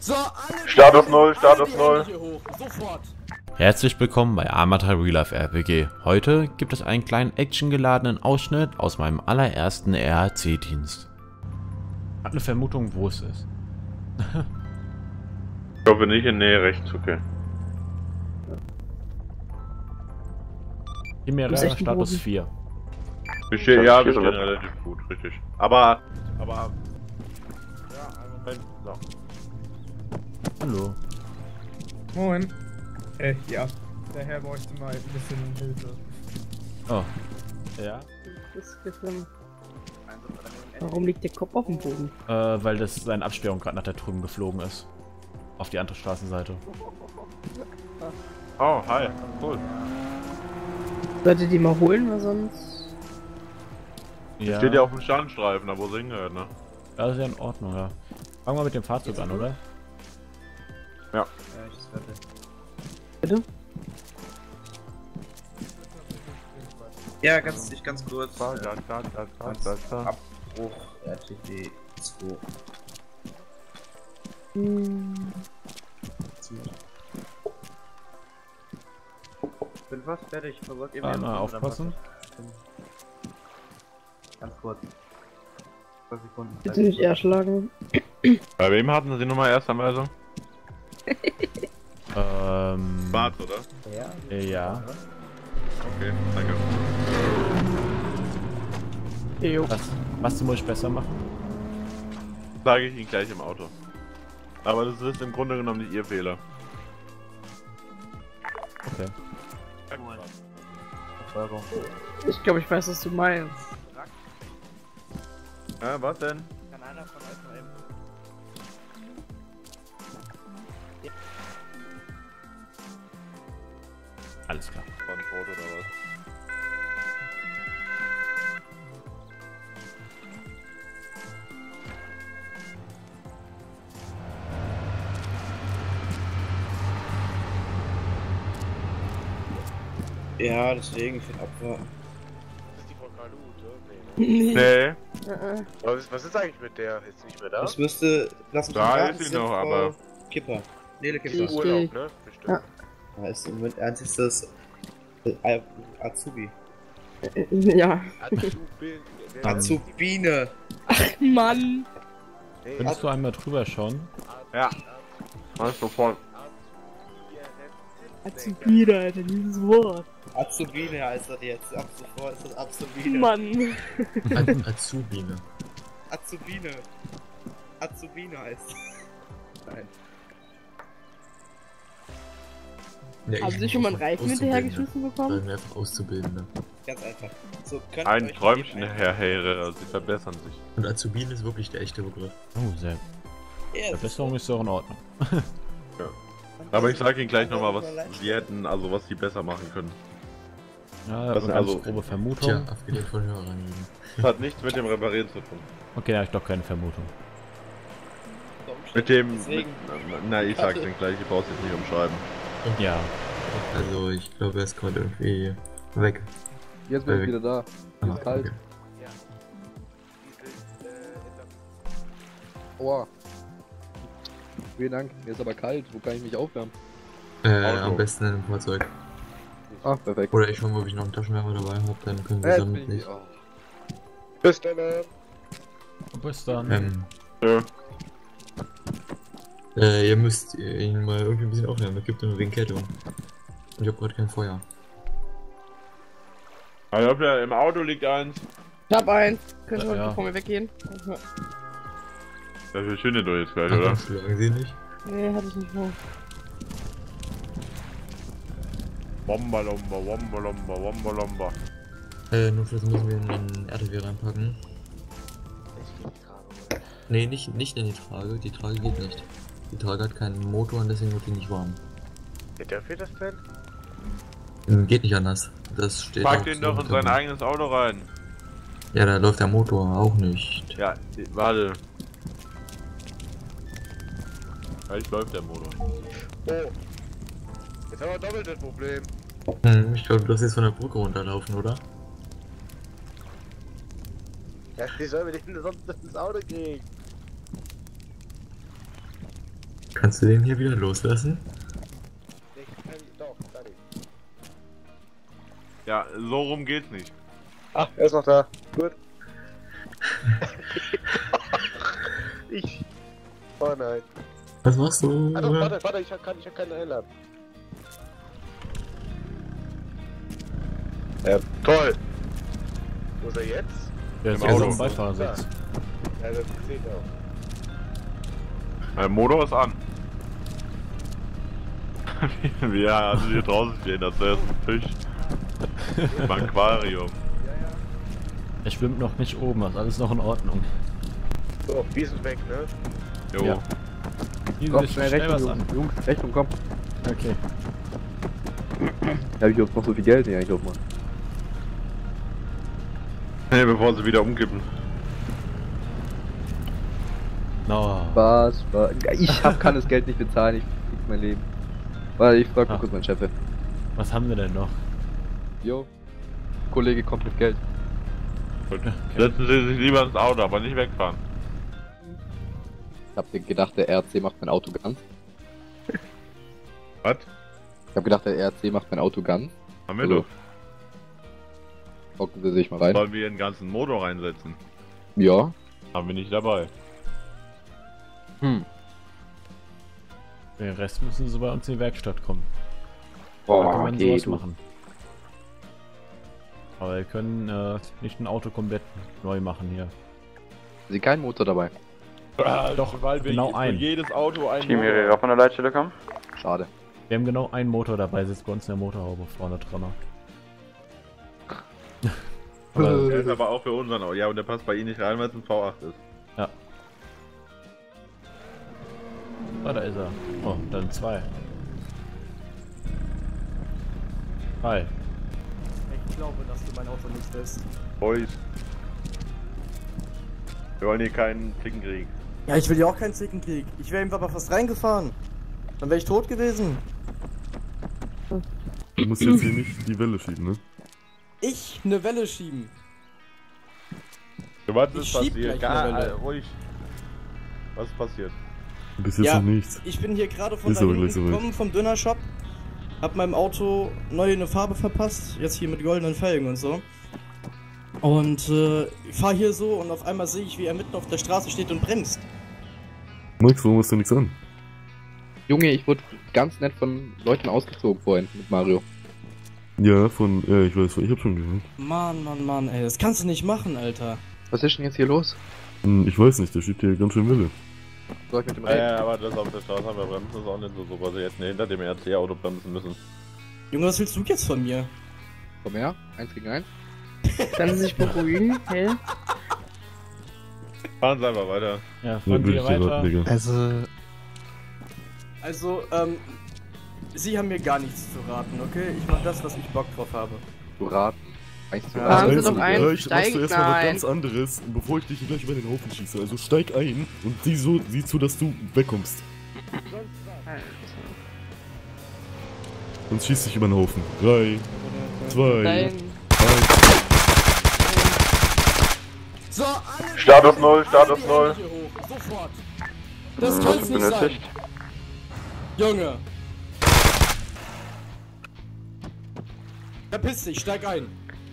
So, alle Status 0, Status die 0. Hände hier hoch, sofort. Herzlich willkommen bei Armata Real Life RPG. Heute gibt es einen kleinen actiongeladenen Ausschnitt aus meinem allerersten RAC-Dienst. Hat eine Vermutung, wo es ist. Ich glaube nicht in Nähe rechts, okay. Chimära Status 4. Wir stehen, ja, wir stehen relativ gut, richtig. Aber. Ja, Moment, so. Hallo. Moin. Ja. Der Herr bräuchte mal ein bisschen Hilfe. Oh. Ja? Das ist gefilmt. Warum liegt der Kopf auf dem Boden? Weil das seine Absperrung gerade nach da drüben geflogen ist. Auf die andere Straßenseite. Oh, hi, cool. Sollte die mal holen, weil sonst... Ja. Steht ja auf dem Standstreifen, da wo es hingehört, ne? Ja, das ist ja in Ordnung, ja. Fangen wir mit dem Fahrzeug an, oder? Ja. Bitte? Ja, ganz kurz. Da. Abbruch RTD 2. Bin fast fertig, versorgt ihr mir Mal aufpassen. Ganz kurz. 2 Sekunden. Bitte nicht erschlagen. Bei wem hatten Sie Nummer Erstanweisung? Bart, oder? Ja. Ja. Okay, danke. Jo. Was muss ich besser machen? Sage ich Ihnen gleich im Auto. Aber das ist im Grunde genommen nicht Ihr Fehler. Okay. Verfolgung. Ich glaube, ich weiß, was du meinst. Ja, was denn? Kann einer von euch mal eben... Alles klar. Von Foto oder was? Ja, deswegen für den abwarten. Das ist die von Kalu, Nee. Nee. Was ist eigentlich mit der? Ist sie nicht mehr da? Das müsste... Lass uns Da mal raten, ist sie sind noch, Frau aber- Kipper. Nele Ich- Kipper. Urlaub, ne? Bestimmt. Ja. Da ist im Moment einziges Azubi. Ja. Azubine. Mann. Könntest du einmal drüber schauen? Ja. Was sofort? Azubine, Alter, dieses Wort. Azubine heißt das jetzt. Ab sofort ist das Azubine. Mann. Azubine. Azubine. Azubine heißt. Nein. Ja, Haben Sie schon mal einen Reifen hinterhergeschmissen bekommen? Weil wir einfach Auszubildende. Ganz einfach. So, könnt Ein ihr euch Träumchen, mal eben Herr Heere, Sie verbessern sich. Und Azubine ist wirklich der echte Begriff. Oh, sehr. Ja, Verbesserung ist doch in Ordnung. Aber ich sage Ihnen gleich nochmal, was Sie hätten, also was Sie besser machen können. Ja, Was das ist eine ganz also- grobe Vermutung. Tja, abgelehnt von Hörern. Das hat nichts mit dem Reparieren zu tun. Okay, da habe ich doch keine Vermutung. Mit dem... Deswegen- na, ich sag's Ihnen gleich, ich brauch's jetzt nicht umschreiben. Ja. Also, ich glaube, er ist gerade irgendwie weg. Jetzt bin ich Weg. wieder da. Ah, Ist kalt. okay. Aua. Vielen Dank. Mir ist aber kalt. Wo kann ich mich aufwärmen? Auto. Am besten in einem Fahrzeug. Ah, perfekt. Oder ich schau mal, ob ich noch einen Taschenwerfer dabei habe, dann können wir Jetzt damit bin ich nicht. oh. Bis dann. Bis dann. Ja. Ihr müsst ihn mal irgendwie ein bisschen aufnehmen, es gibt nur wegen Kältung. Und ich hab gerade kein Feuer. Also, ob der im Auto liegt eins. Ich hab eins. Können wir Ja. von mir weggehen? Das verschwindet doch jetzt gleich, Ach, oder? das schlagen sie nicht. Nee, hatte ich nicht vor. Bombalomba, Wombalomba, Wombalomba. Notfalls müssen wir in den RTW reinpacken. Nee, nicht in die Trage. Die Trage geht nicht. Die Trage hat keinen Motor und deswegen wird die nicht warm. Wie darf ihr das denn? Geht nicht anders. Das steht Pack auch den so doch in mit sein dabei. eigenes Auto rein. Ja, da läuft der Motor auch nicht. Ja, warte. Vielleicht läuft der Motor. Oh. Jetzt haben wir doppelt das Problem. Ich glaube, du hast jetzt von der Brücke runterlaufen, oder? Ja, wie sollen wir den sonst ins Auto kriegen? Kannst du den hier wieder loslassen? Doch, fertig. Ja, so rum geht's nicht. Ah, er ist noch da. Gut. Ich. Oh nein. Was machst du? Ah doch, warte, ich hab keinen Einladen. Ja, toll. Wo ist er jetzt? Der Im ist Auto. auf dem Beifahrersitz. Ja, das sehe ich auch. Der Motor ist an. Wie er also hier draußen stehen, das ist ein Fisch. Im Aquarium. Er schwimmt noch nicht oben, ist alles noch in Ordnung. So, die sind weg, ne? Jo. Ja. Hier Komm, sich schnell schnell Rechnung, was an. Jungs. Rechnung, komm. Okay. Da hab ich jetzt noch so viel Geld? Ja, ich glaub mal. Hey, bevor sie wieder umkippen. No. Was? Kann das Geld nicht bezahlen, ich krieg mein Leben. Warte, ich frag mal kurz meinen Chef. Was haben wir denn noch? Jo. Kollege kommt mit Geld. Gut. Setzen Sie sich lieber ins Auto, aber nicht wegfahren. Ich hab gedacht, der RC macht mein Auto ganz. Was? Ich hab gedacht, der RC macht mein Auto ganz. Haben wir Also, doch. Hocken Sie sich mal rein. Sollen wir den ganzen Motor reinsetzen? Ja. Haben wir nicht dabei. Hm. Den Rest müssen sie bei uns in die Werkstatt kommen. Da Boah, kann man okay, sowas du. machen. Aber wir können nicht ein Auto komplett neu machen hier. Sie kein Motor dabei. Doch, weil wir genau für ein. jedes Auto ein Team Herrera von der Leitstelle kommen. Schade. Wir haben genau einen Motor dabei, sitzt bei uns in der Motorhaube vorne dran. Aber Der ist aber auch für unseren Auto. Ja, und der passt bei Ihnen nicht rein, weil es ein V8 ist. ja. Ah, da ist er. Oh, dann 2. Hi. Ich glaube, dass du mein Auto nicht bist. Boys. Wir wollen hier keinen Zickenkrieg. Ja, ich will ja auch keinen Zickenkrieg. Ich wäre ihm aber fast reingefahren. Dann wäre ich tot gewesen. Du musst jetzt hier nicht die Welle schieben, ne? Ich eine Welle schieben. Was Ich ist schieb passiert? gleich eine Welle. Ruhig. Was ist passiert? Bis jetzt Ja. noch nichts. Ich bin hier gerade von Ist da aber hinten gleich soweit. gekommen, vom Dönershop. Hab meinem Auto neu eine Farbe verpasst. Jetzt hier mit goldenen Felgen und so. Und fahr hier so und auf einmal sehe ich, wie er mitten auf der Straße steht und bremst. Max, warum hast du nichts an? Junge, ich wurde ganz nett von Leuten ausgezogen vorhin mit Mario. Ja, ich weiß, ich hab schon gehört. Mann, ey. Das kannst du nicht machen, Alter. Was ist denn jetzt hier los? Ich weiß nicht, da steht hier ganz schön Welle. Soll ich mit dem reden? Aber das auf der Straße haben wir bremsen, ist auch nicht so super. Also jetzt hinter dem RC-Auto bremsen müssen. Junge, was willst du jetzt von mir? Komm her, 1 gegen 1. Können Sie sich beruhigen? Hey? Fahren Sie einfach weiter. Ja, Ja, fahren würde wir ich dir weiter. raten, Digga. Also, Sie haben mir gar nichts zu raten, okay? Ich mach das, was ich Bock drauf habe. Du raten. Weißt du, Ja. Fahren Sie Also, doch ein, ich machst steigt du erstmal was ein. ganz anderes, bevor ich dich hier gleich über den Haufen schieße. Also steig ein und sieh zu, dass du wegkommst. Sonst schieß dich über den Haufen. 3, 2, Nein. 1. So, alle Status 0, Status die 0. Hände hier hoch, sofort. Das kann's nicht sein. Junge. Verpiss dich, steig ein.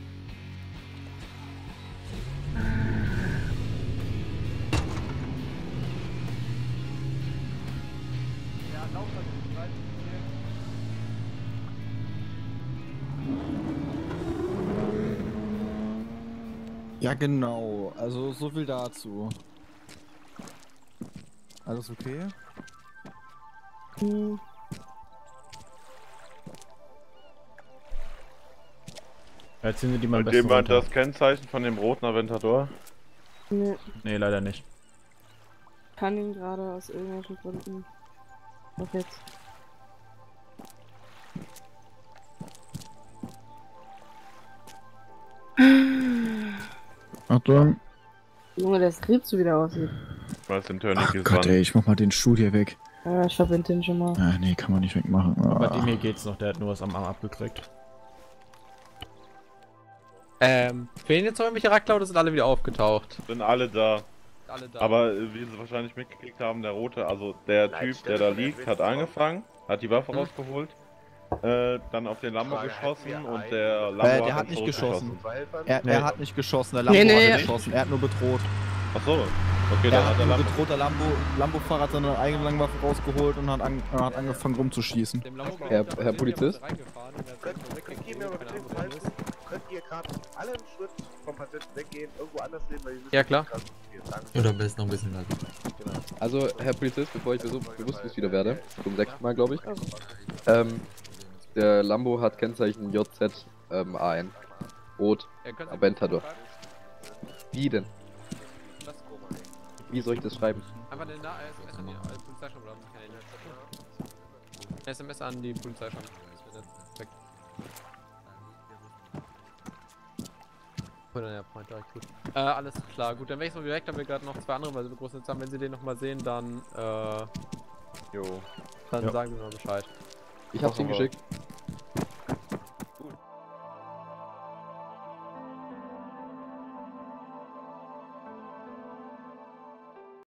Ja genau, also so viel dazu. Alles okay? Erzählen Sie die mal am Hat besten jemand runter. das Kennzeichen von dem roten Aventador? Nee, Nee, leider nicht. kann ihn gerade aus irgendwelchen Gründen. Doch jetzt. Achtung. Junge, der Skript so wieder aussieht. Was den Ach Tourniquet Gott ey, ich mach mal den Stuhl hier weg. Ja, ich verbinde den schon mal. Ah, nee, kann man nicht wegmachen. Bei dem Ah. hier geht's noch, der hat nur was am Arm abgekriegt. Fehlen jetzt noch irgendwelche Rackler oder sind alle wieder aufgetaucht? Sind alle da. alle da. Aber wie Sie wahrscheinlich mitgekriegt haben, der Rote, also der Typ, der da liegt, hat angefangen, hat die Waffe rausgeholt, dann auf den Lambo geschossen und der Lambo der hat ihn nicht geschossen. zurückgeschossen. Er hat nicht geschossen, der Lambo Nee, hat geschossen, er hat nur bedroht. Achso, okay, Er dann hat hat der nur Lambo... bedroht, der Lambo-Fahrer hat seine eigene Langwaffe rausgeholt und hat angefangen rumzuschießen. Herr Polizist? Könnt ihr gerade alle einen Schritt vom Patienten weggehen, irgendwo anders hin, weil ihr müsst Ja, klar. Oder am besten noch ein bisschen weiter. Also, Herr Polizist, bevor ich bewusstlos wieder werde, zum 6. Mal, glaube ich. Der Lambo hat Kennzeichen JZ AN. Rot. Aventador. Wie denn? Wie soll ich das schreiben? Einfach eine SMS an die Polizeischau oder keine SMS an die Polizeischau. Ja, Point, direkt gut. Alles klar, gut, dann wäre ich mal direkt, da wir gerade noch zwei andere, weil sie groß jetzt haben. Wenn Sie den nochmal sehen, dann, Jo. dann sagen Sie mir mal Bescheid. Ich hab's ihm geschickt.